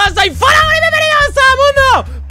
todos, soy Folagor y bienvenidos a Mundo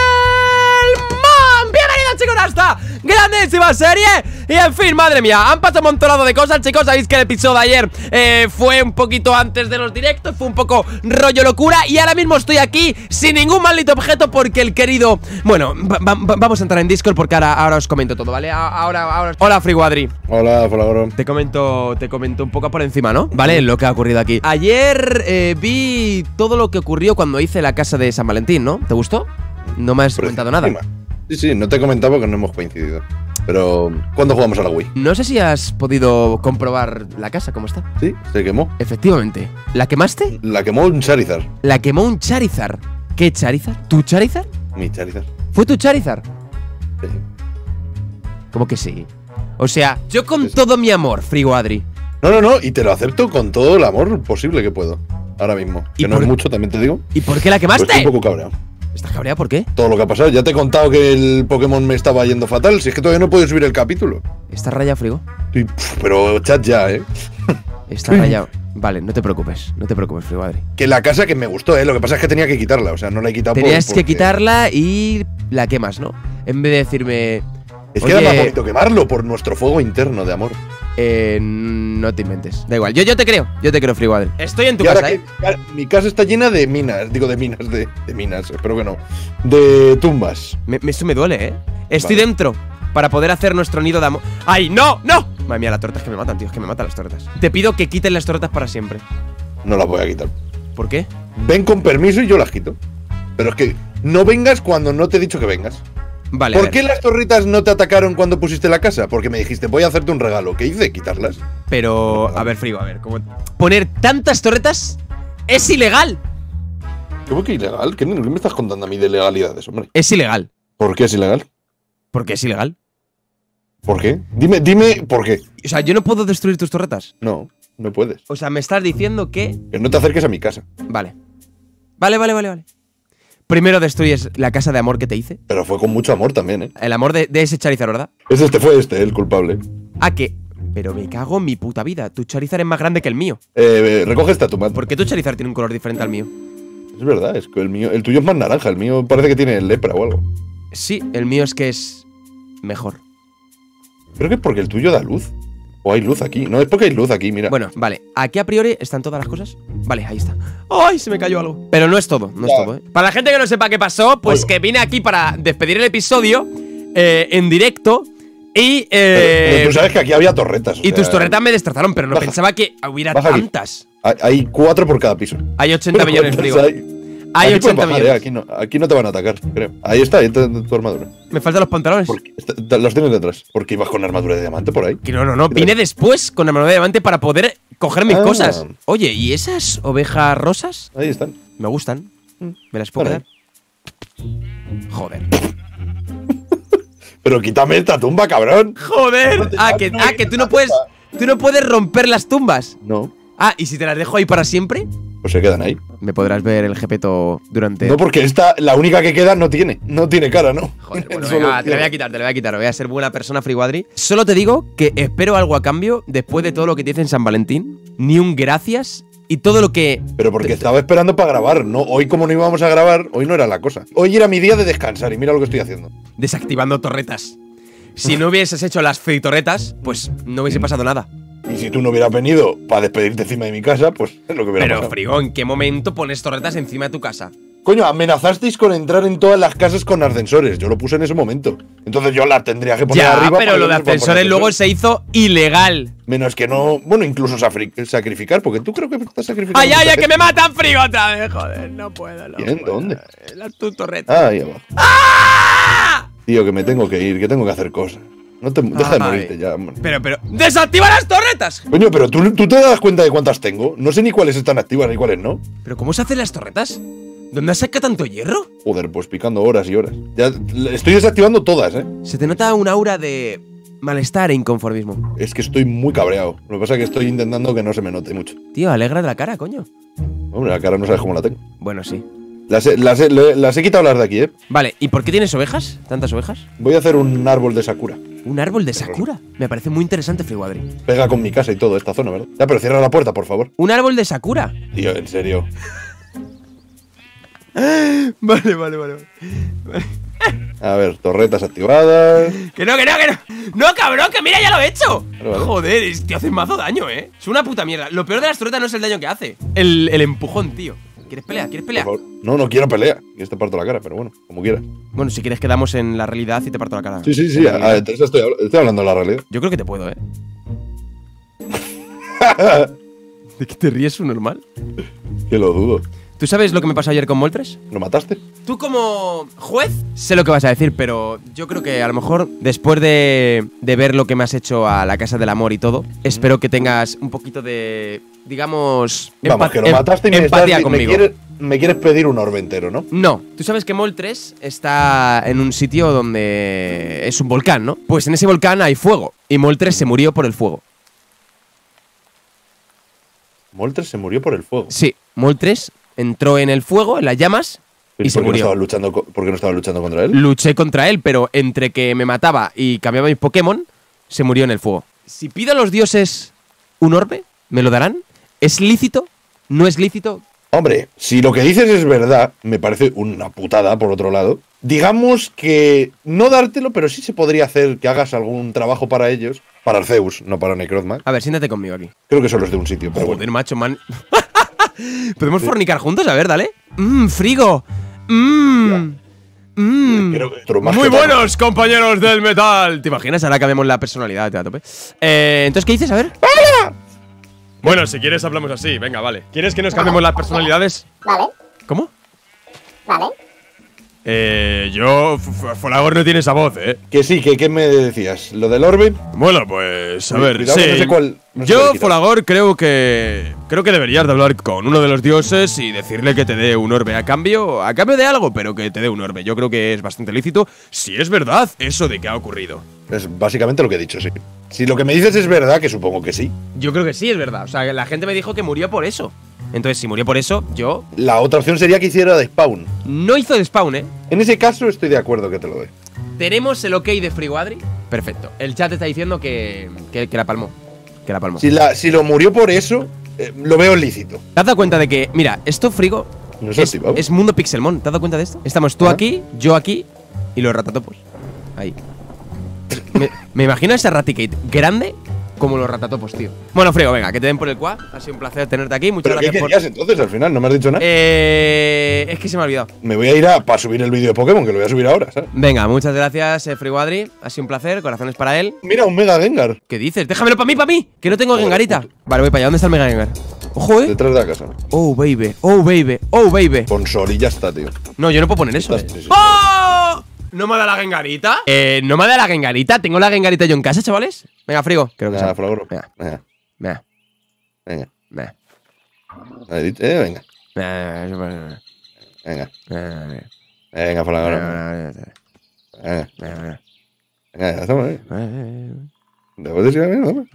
Pixelmon. Bienvenidos, chicos, a esta grandísima serie. Y en fin, madre mía, han pasado un montonado de cosas, chicos. Sabéis que el episodio de ayer fue un poquito antes de los directos, fue un poco rollo locura. Y ahora mismo estoy aquí sin ningún maldito objeto porque el querido... Bueno, vamos a entrar en Discord porque ahora os comento todo, ¿vale? Ahora... Hola, Friguadri. Hola, Folagor. Te comento un poco por encima, ¿no? Vale, lo que ha ocurrido aquí. Ayer vi todo lo que ocurrió cuando hice la casa de San Valentín, ¿no? ¿Te gustó? No me has comentado nada. Sí, no te he comentado porque no hemos coincidido. Pero, ¿cuándo jugamos a la Wii? No sé si has podido comprobar la casa, ¿cómo está? Sí, se quemó. Efectivamente. ¿La quemaste? La quemó un Charizard. La quemó un Charizard. ¿Qué Charizard? ¿Tu Charizard? Mi Charizard. ¿Fue tu Charizard? Sí. ¿Cómo que sí? O sea, yo con todo mi amor, Friguadri. No, y te lo acepto con todo el amor posible que puedo. Ahora mismo. Que no es mucho, también te digo. ¿Y por qué la quemaste? Pues estoy un poco cabreado. ¿Estás cabreado por qué? Todo lo que ha pasado. Ya te he contado que el Pokémon me estaba yendo fatal. Si es que todavía no puedo subir el capítulo. ¿Estás rayado, Frigo? Pero chat ya, Está rayado. Vale, no te preocupes, Friguadri. Que la casa que me gustó, Lo que pasa es que tenía que quitarla. O sea, no la he quitado. Tenías que quitarla y la quemas, ¿no? En vez de decirme... Es que era más bonito quemarlo por nuestro fuego interno de amor. No te inventes. Da igual, yo te creo, Friguadri. Estoy en tu y casa, mi casa está llena de minas. Digo, de minas, espero que no. De tumbas. Eso me duele, Estoy dentro para poder hacer nuestro nido de amor. ¡Ay, no! ¡No! Madre mía, las tortas que me matan, tío, es que me matan las tortas. Te pido que quiten las tortas para siempre. No las voy a quitar. ¿Por qué? Ven con permiso y yo las quito. Pero es que no vengas cuando no te he dicho que vengas. Vale. ¿Por qué las torritas no te atacaron cuando pusiste la casa? Porque me dijiste, voy a hacerte un regalo. ¿Qué hice? Quitarlas. Pero, a ver, Frigo, ¿cómo? Poner tantas torretas es ilegal. ¿Cómo que ilegal? ¿Qué me estás contando a mí de legalidades, hombre? Es ilegal. ¿Por qué es ilegal? ¿Por qué es ilegal? ¿Por qué? Dime por qué. O sea, ¿yo no puedo destruir tus torretas? No puedes. O sea, me estás diciendo que no te acerques a mi casa. Vale. Primero destruyes la casa de amor que te hice. Pero fue con mucho amor también, El amor de ese Charizard, ¿verdad? Fue el culpable. ¿A qué? Pero me cago en mi puta vida. Tu Charizard es más grande que el mío. Recoge esta tu mano. ¿Por qué tu Charizard tiene un color diferente al mío? Es verdad, es que el tuyo es más naranja. El mío parece que tiene lepra o algo. Sí, el mío es que es mejor. Creo que es porque el tuyo da luz. O hay luz aquí. No, es porque hay luz aquí, mira. Bueno, vale. Aquí a priori están todas las cosas. Vale, ahí está. ¡Ay! Se me cayó algo. Pero no es todo, no es todo, Para la gente que no sepa qué pasó, pues que vine aquí para despedir el episodio en directo. Y pero tú sabes que aquí había torretas. Y tus torretas me destrozaron, pero no pensaba que hubiera tantas. Hay 4 por cada piso. Hay 80 millones, Frigo. Hay 80 millones. Aquí no te van a atacar, creo. Ahí está tu armadura. Me faltan los pantalones. Los tienes detrás. ¿Por qué ibas con armadura de diamante por ahí? Que no. Vine después con armadura de diamante para poder coger mis cosas. Oye, ¿y esas ovejas rosas? Ahí están. Me gustan. ¿Me las puedo quedar? Joder. Pero quítame esta tumba, cabrón. Joder. Que tú no puedes romper las tumbas. No. ¿Y si te las dejo ahí para siempre? Pues se quedan ahí. Me podrás ver el Gepeto durante... No, porque la única que queda no tiene cara, ¿no? Joder, bueno, venga, te la voy a quitar. Voy a ser buena persona, Friguadri. Solo te digo que espero algo a cambio después de todo lo que te hice en San Valentín. Ni un gracias y todo lo que... Pero porque estaba esperando para grabar, ¿no? Hoy como no íbamos a grabar, hoy no era la cosa. Hoy era mi día de descansar y mira lo que estoy haciendo. Desactivando torretas. Si no hubieses hecho las fritorretas, pues no hubiese pasado nada. Y si tú no hubieras venido para despedirte encima de mi casa, pues es lo que hubiera pasado. Pero, Frigo, ¿en qué momento pones torretas encima de tu casa? Coño, amenazasteis con entrar en todas las casas con ascensores. Yo lo puse en ese momento. Entonces yo las tendría que poner arriba. Pero lo de ascensores luego se hizo ilegal. Menos que no… Bueno, incluso sacrificar, porque tú creo que estás sacrificando… ¡Ay, que me matan, Frigo, otra vez! Joder, no puedo. ¿Bien? ¿Dónde? Tu torreta. Ahí abajo. Tío, que me tengo que ir, que tengo que hacer cosas. Deja de morirte ya, hombre. Pero, ¡desactiva las torretas! Coño, pero ¿tú te das cuenta de cuántas tengo? No sé ni cuáles están activas ni cuáles no. ¿Pero cómo se hacen las torretas? ¿Dónde saca tanto hierro? Joder, pues picando horas y horas. Ya estoy desactivando todas, Se te nota un aura de malestar e inconformismo. Es que estoy muy cabreado. Lo que pasa es que estoy intentando que no se me note mucho. Tío, alegra de la cara, coño. Hombre, la cara no sabes cómo la tengo. Bueno, sí. Las he quitado las de aquí, Vale, ¿y por qué tienes ovejas? ¿Tantas ovejas? Voy a hacer un árbol de Sakura. ¿Un árbol de Sakura? Me parece muy interesante, Friguadri. Pega con mi casa y todo, esta zona, ¿verdad? Ya, pero cierra la puerta, por favor. ¿Un árbol de Sakura? Tío, en serio. Vale. A ver, torretas activadas. Que no. No, cabrón, que mira, ya lo he hecho. Vale. Joder, te hace mazo daño, Es una puta mierda. Lo peor de las torretas no es el daño que hace. El empujón, tío. ¿Quieres pelea? Por favor. No quiero pelea. Y te parto la cara, pero bueno, como quieras. Bueno, si quieres quedamos en la realidad y te parto la cara. Sí. Entonces estoy hablando de la realidad. Yo creo que te puedo, ¿De qué te ríes, un normal? Que lo dudo. ¿Tú sabes lo que me pasó ayer con Moltres? ¿Lo mataste? Tú como juez sé lo que vas a decir, pero yo creo que a lo mejor después de ver lo que me has hecho a la Casa del Amor y todo, espero que tengas un poquito de, digamos, vamos, que lo mataste y empatía conmigo. Me quieres pedir un orbe entero, ¿no? No, tú sabes que Moltres está en un sitio donde es un volcán, ¿no? Pues en ese volcán hay fuego y Moltres se murió por el fuego. Moltres se murió por el fuego. Sí, Moltres entró en el fuego, en las llamas, y se murió. ¿Por qué no estaba luchando contra él? Luché contra él, pero entre que me mataba y cambiaba mis Pokémon, se murió en el fuego. Si pido a los dioses un orbe, ¿me lo darán? ¿Es lícito? ¿No es lícito? Hombre, si lo que dices es verdad, me parece una putada, por otro lado. Digamos que no dártelo, pero sí se podría hacer que hagas algún trabajo para ellos. Para Arceus, no para Necrozma. A ver, siéntate conmigo aquí. Creo que solo es de un sitio, pero Joder, bueno. macho, man. ¿Podemos fornicar juntos? A ver, dale. Frigo. Muy buenos, compañeros del metal. ¿Te imaginas? Ahora cambiamos la personalidad, te a tope. Entonces, ¿qué dices? A ver. Bueno, si quieres hablamos así, venga, vale. ¿Quieres que nos cambiemos las personalidades? Vale. ¿Cómo? Vale. Folagor no tiene esa voz, Que sí, ¿qué me decías? ¿Lo del orbe? Bueno, pues, a ver, Cuidado, sí. no sé cuál, no sé Yo, cuál quitar. Folagor, creo que deberías de hablar con uno de los dioses y decirle que te dé un orbe a cambio de algo, pero que te dé un orbe. Yo creo que es bastante lícito, si es verdad eso de que ha ocurrido. Es básicamente lo que he dicho, sí. Si lo que me dices es verdad, que supongo que sí. Yo creo que sí es verdad. O sea, la gente me dijo que murió por eso. Entonces, si murió por eso, yo… La otra opción sería que hiciera de spawn. No hizo de spawn, En ese caso estoy de acuerdo que te lo doy. Tenemos el ok de Frigoadri. Perfecto. El chat está diciendo que la palmó. Que la palmó. Si lo murió por eso, lo veo lícito. ¿Te has dado cuenta de que, mira, esto, Frigo, No es así, vamos. es mundo Pixelmon? ¿Te has dado cuenta de esto? Estamos tú aquí, yo aquí y los ratatopos. Ahí. Me imagino ese Raticate grande como los ratatopos, tío. Bueno, Frigo, venga, que te den por el cuá. Ha sido un placer tenerte aquí. Muchas ¿Pero qué gracias querías entonces al final? ¿No me has dicho nada? Es que se me ha olvidado. Me voy a ir para subir el vídeo de Pokémon, que lo voy a subir ahora, ¿sabes? Venga, muchas gracias, Frigoadri. Ha sido un placer, corazones para él. Mira, un Mega Gengar. ¿Qué dices? Déjamelo para mí, que no tengo Joder, Gengarita. puto. Vale, voy para allá. ¿Dónde está el Mega Gengar? Ojo, Detrás de la casa. Oh, baby, oh, baby, oh, baby. Con Sol y ya está, tío. No, yo no puedo poner eso, Sí, sí. ¡Oh! ¿No me da la Gengarita? No me da la Gengarita. ¿Tengo la Gengarita yo en casa, chavales? Venga, Frigo. Creo que Venga, sí. Folagor. Venga, Venga. venga, Venga. venga. Venga. Venga. Venga. Venga, Folagor. Venga. Venga, ya estamos ahí. Después de decir a mí, ¿no?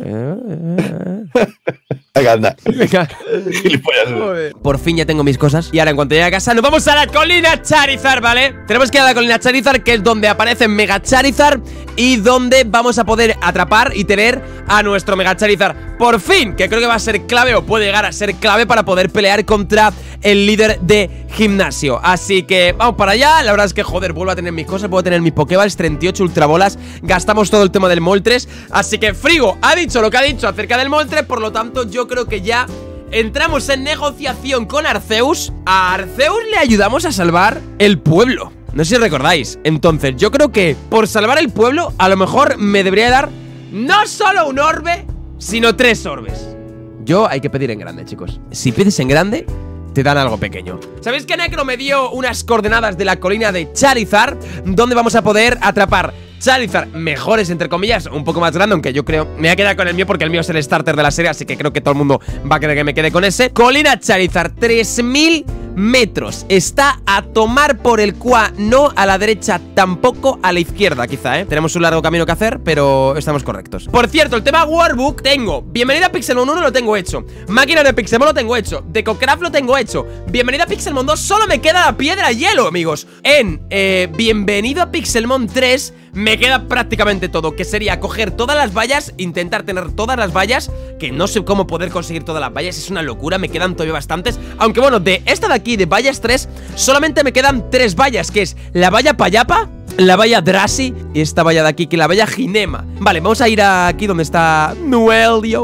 Venga, anda. Venga. Gilipollas. Por fin ya tengo mis cosas. Y ahora, en cuanto llegue a casa, nos vamos a la colina Charizard, ¿vale? Tenemos que ir a la colina Charizard, que es donde aparece Mega Charizard y donde vamos a poder atrapar y tener a nuestro Mega Charizard. Por fin, que creo que va a ser clave o puede llegar a ser clave para poder pelear contra el líder de gimnasio. Así que vamos para allá. La verdad es que, joder, vuelvo a tener mis cosas. Puedo tener mis Pokéballs, 38 Ultrabolas. Gastamos todo el tema del Moltres. Así que Frigo ha dicho lo que ha dicho acerca del Moltres. Por lo tanto, yo creo que ya entramos en negociación con Arceus. A Arceus le ayudamos a salvar el pueblo. No sé si recordáis. Entonces, yo creo que por salvar el pueblo, a lo mejor me debería dar no solo un orbe, sino 3 orbes. Yo hay que pedir en grande, chicos. Si pides en grande, te dan algo pequeño. ¿Sabéis que Necro me dio unas coordenadas de la colina de Charizard, donde vamos a poder atrapar Charizard mejores, entre comillas, un poco más grande, aunque yo creo, me voy a quedar con el mío porque el mío es el starter de la serie, así que creo que todo el mundo va a querer que me quede con ese. Colina Charizard, 3000 metros. Está a tomar por el cuá, no a la derecha, tampoco a la izquierda, quizá, Tenemos un largo camino que hacer, pero estamos correctos. Por cierto, el tema Workbook, tengo Bienvenida a Pixelmon 1, lo tengo hecho. Máquina de Pixelmon lo tengo hecho. Decocraft lo tengo hecho. Bienvenida a Pixelmon 2, solo me queda la piedra hielo, amigos. En Bienvenido a Pixelmon 3 me queda prácticamente todo, que sería coger todas las vallas, intentar tener todas las vallas, que no sé cómo poder conseguir todas las vallas, es una locura, me quedan todavía bastantes. Aunque bueno, de esta de aquí, de vallas 3, solamente me quedan 3 vallas, que es la valla Payapa, la valla Drasi y esta valla de aquí, que es la valla Ginema. Vale, vamos a ir aquí donde está Noelio,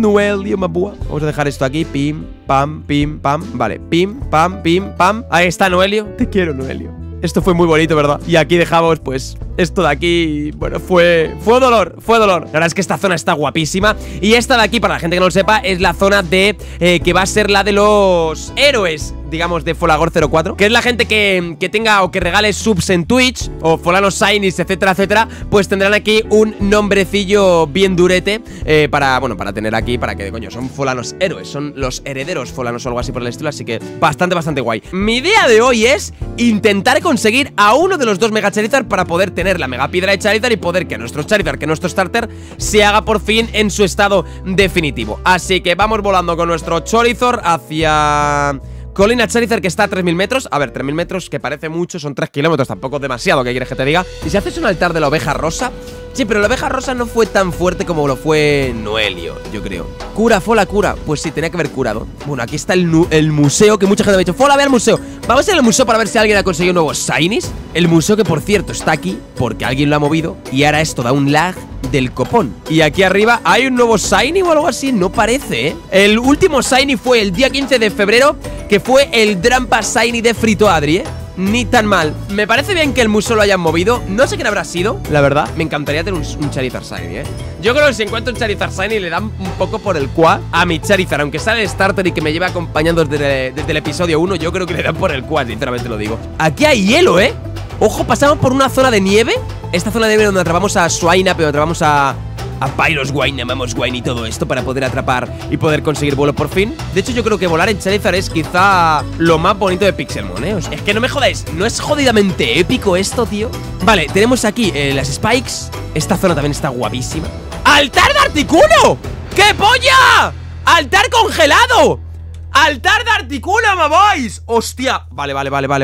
Mabua. Vamos a dejar esto aquí, pim, pam, vale, pim, pam. Ahí está Noelio, te quiero Noelio. Esto fue muy bonito, ¿verdad? Y aquí dejamos, pues, esto de aquí. Bueno, fue dolor. La verdad es que esta zona está guapísima. Y esta de aquí, para la gente que no lo sepa, es la zona de que va a ser la de los héroes, digamos, de Folagor 04, que es la gente que tenga o que regale subs en Twitch, o folanos shinies, etcétera, etcétera. Pues tendrán aquí un nombrecillo bien durete para tener aquí, para que, coño, son folanos héroes, son los herederos folanos o algo así por el estilo. Así que bastante guay. Mi idea de hoy es intentar conseguir a uno de los 2 Mega Charizard para poder tener la Mega Piedra de Charizard y poder que nuestro Charizard, que nuestro starter, se haga por fin en su estado definitivo. Así que vamos volando con nuestro Charizard hacia Colina Charizard, que está a 3000 metros. A ver, 3000 metros, que parece mucho, son 3 kilómetros, tampoco es demasiado, ¿qué quieres que te diga? Y si haces un altar de la oveja rosa, sí, pero la oveja rosa no fue tan fuerte como lo fue Noelio, yo creo. Fola cura, pues sí, tenía que haber curado. Bueno, aquí está el museo, que mucha gente me ha dicho, Fola, ve al museo. Vamos a ir al museo para ver si alguien ha conseguido nuevos shinies. El museo, que por cierto está aquí porque alguien lo ha movido, y ahora esto da un lag del copón. Y aquí arriba hay un nuevo shiny o algo así, no parece, ¿eh? El último shiny fue el día 15 de febrero, que fue el Drampa Shiny de Frito Adri, ¿eh? Ni tan mal. Me parece bien que el museo lo hayan movido. No sé quién habrá sido, la verdad. Me encantaría tener un Charizard Shiny, ¿eh? Yo creo que si encuentro un Charizard Shiny le dan un poco por el quad a mi Charizard. Aunque sale el starter y que me lleva acompañando desde el episodio 1, yo creo que le dan por el quad, sinceramente lo digo. Aquí hay hielo, ¿eh? Ojo, pasamos por una zona de nieve. Esta zona de nieve donde atrapamos a Swaina, pero atrapamos a Pyros Wine, Mamos Wine y todo esto para poder atrapar y poder conseguir vuelo por fin. De hecho, yo creo que volar en Charizard es quizá lo más bonito de Pixelmon, ¿eh? O sea, es que no me jodáis, ¿no es jodidamente épico esto, tío? Vale, tenemos aquí las Spikes. Esta zona también está guapísima. ¡Altar de Articuno! ¡Qué polla! ¡Altar congelado! ¡Altar de Articuno, my boys! ¡Hostia! Vale.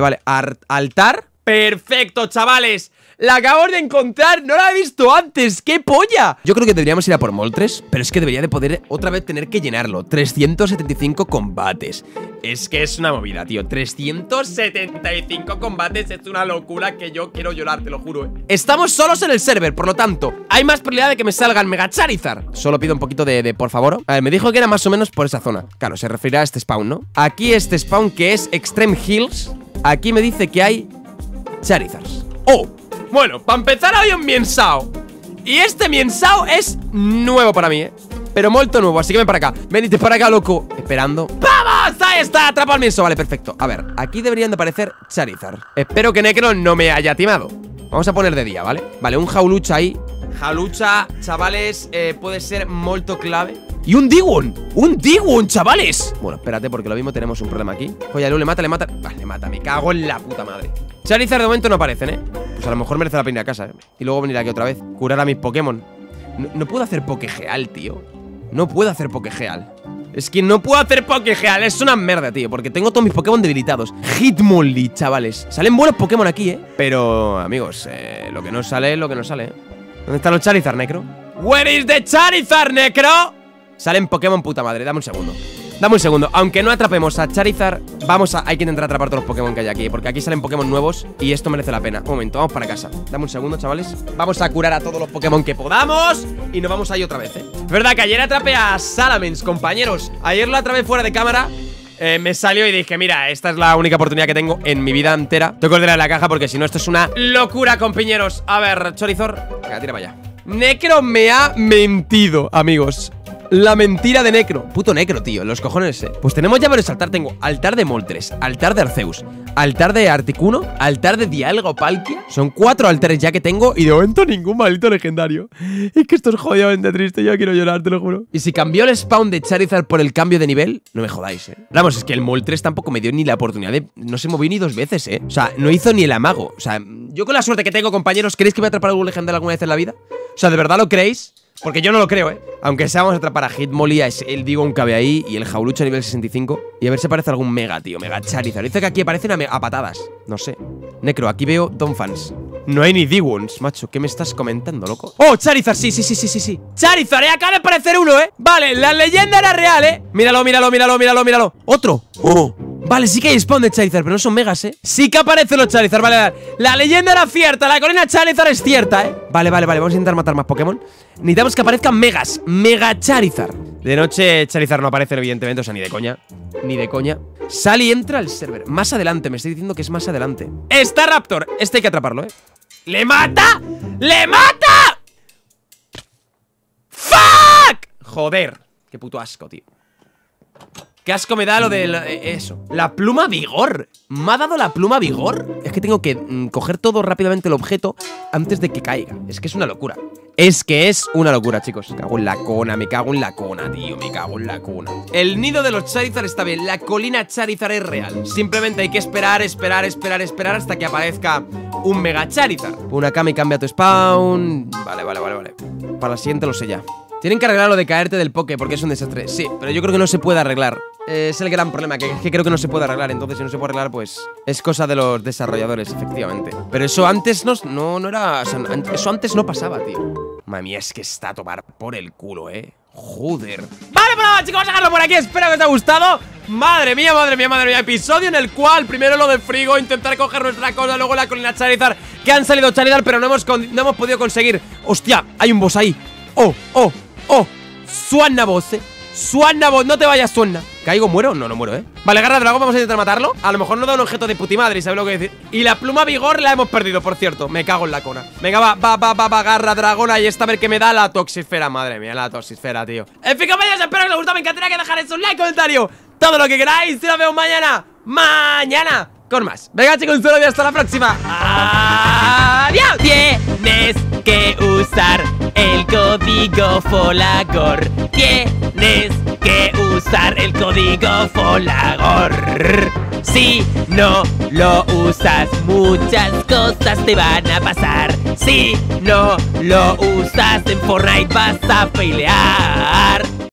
Altar. Perfecto, chavales. La acabo de encontrar, no la he visto antes. ¡Qué polla! Yo creo que deberíamos ir a por Moltres, pero es que debería de poder otra vez tener que llenarlo. 375 combates. Es que es una movida, tío. 375 combates es una locura que yo quiero llorar, te lo juro, ¿eh? Estamos solos en el server, por lo tanto hay más probabilidad de que me salga el Mega Charizard. Solo pido un poquito de por favor. A ver, me dijo que era más o menos por esa zona. Claro, se referirá a este spawn, ¿no? Aquí este spawn que es Extreme Hills. Aquí me dice que hay Charizards. ¡Oh! Bueno, para empezar hay un Miensao. Y este Miensao es nuevo para mí, pero molto nuevo, así que ven para acá. Venite para acá, loco. Esperando. ¡Vamos! Ahí está, atrapa al Miensao. Vale, perfecto. A ver, aquí deberían de aparecer Charizard. Espero que Necro no me haya timado. Vamos a poner de día, ¿vale? Vale, un Jaulucha ahí. Jaulucha, chavales, puede ser molto clave. Y un Diwon, chavales. Bueno, espérate, porque lo mismo tenemos un problema aquí. Oye, le mata. Vale, le mata, me cago en la puta madre. Charizard de momento no aparecen, ¿eh? Pues a lo mejor merece la pena ir a casa, ¿eh? Y luego venir aquí otra vez, curar a mis Pokémon. No puedo hacer Pokegeal, tío. No puedo hacer Pokegeal. Es que no puedo hacer Pokegeal, es una mierda, tío, porque tengo todos mis Pokémon debilitados. Hitmonlee, chavales. Salen buenos Pokémon aquí, ¿eh? Pero, amigos, lo que no sale es lo que no sale, ¿eh? ¿Dónde están los Charizard, Necro? Where is the Charizard, Necro? Salen Pokémon puta madre, dame un segundo. Aunque no atrapemos a Charizard, hay que intentar atrapar todos los Pokémon que hay aquí, porque aquí salen Pokémon nuevos y esto merece la pena. Un momento, vamos para casa. Dame un segundo, chavales. Vamos a curar a todos los Pokémon que podamos y nos vamos ahí otra vez, ¿eh? Es verdad que ayer atrapé a Salamence, compañeros. Ayer lo atrapé fuera de cámara. Me salió y dije, mira, esta es la única oportunidad que tengo en mi vida entera. Tengo que ordenar la caja porque si no esto es una locura, compañeros. A ver, Charizard, venga, tira para allá. Necro me ha mentido, amigos. La mentira de Necro. Puto Necro, tío, los cojones, Pues tenemos ya varios altar. Tengo altar de Moltres, altar de Arceus, altar de Articuno, altar de Dialga o Palkia. Son 4 altares ya que tengo y de momento ningún maldito legendario. Es que esto es jodidamente triste, yo quiero llorar, te lo juro. Y si cambió el spawn de Charizard por el cambio de nivel, no me jodáis, Vamos, es que el Moltres tampoco me dio ni la oportunidad de... No se movió ni 2 veces, O sea, no hizo ni el amago. O sea, yo con la suerte que tengo, compañeros, ¿creéis que voy a atrapar algún legendario alguna vez en la vida? O sea, ¿de verdad lo creéis? Porque yo no lo creo, Aunque sea, vamos a atrapar a Hitmonlee, a el Digon cabe ahí y el Jaulucha nivel 65. Y a ver si aparece algún Mega, tío. Mega Charizard. Dice que aquí aparecen a patadas. No sé. Necro, aquí veo Donphans. No hay ni D-Wounds, macho. ¿Qué me estás comentando, loco? ¡Oh, Charizard! Sí. Charizard, acaba de aparecer uno, Vale, la leyenda era real, Míralo. ¡Otro! ¡Oh! Vale, sí que hay spawn de Charizard, pero no son megas, Sí que aparecen los Charizard, vale. La leyenda era cierta, la colina Charizard es cierta, Vale, vamos a intentar matar más Pokémon. Necesitamos que aparezcan megas, Mega Charizard. De noche Charizard no aparece, evidentemente, o sea, ni de coña. Sale y entra al server. Más adelante, me estoy diciendo que es más adelante. Está Raptor, este hay que atraparlo, ¡Le mata! ¡Fuck! Joder, qué puto asco, tío. Qué asco me da lo de eso. La pluma vigor. ¿Me ha dado la pluma vigor? Es que tengo que coger todo rápidamente el objeto antes de que caiga. Es que es una locura. Es una locura, chicos. Me cago en la cona, tío. Me cago en la cona. El nido de los Charizard está bien. La colina Charizard es real. Simplemente hay que esperar hasta que aparezca un Mega Charizard. Una Kami cambia tu spawn. Vale. Para la siguiente lo sé ya. Tienen que arreglar lo de caerte del Poké porque es un desastre. Sí, pero yo creo que no se puede arreglar. Es el gran problema, que creo que no se puede arreglar. Entonces si no se puede arreglar, pues es cosa de los desarrolladores, efectivamente. Pero eso antes no era... O sea, eso antes no pasaba, tío. Madre mía, es que está a tomar por el culo, Joder. Vale, pues nada, chicos, vamos a dejarlo por aquí. Espero que os haya gustado. Madre mía. Episodio en el cual primero lo de Frigo, intentar coger nuestra cosa, luego la colina Charizard, que han salido Charizard, pero no hemos podido conseguir. Hostia, hay un boss ahí. Oh, Suanna boss, Suanna boss, no te vayas, Suanna. ¿Caigo? ¿Muero? No muero, Vale, Garra Dragón, vamos a intentar matarlo. A lo mejor nos da un objeto de putimadre, ¿sabes lo que decir? Y la pluma vigor la hemos perdido, por cierto. Me cago en la cona. Venga, va, Garra Dragón. Ahí está, a ver qué me da la toxisfera. Madre mía, la toxisfera, tío. En fin, compañeros, espero que os gustado. Me encantaría que dejarais un like, comentario, todo lo que queráis. Y nos vemos mañana con más. Venga, chicos, un saludo y hasta la próxima. ¡Adiós! Tienes que usar el código Folagor. Tienes que usar el código Folagor. Si no lo usas, muchas cosas te van a pasar. Si no lo usas, en Fortnite vas a pelear.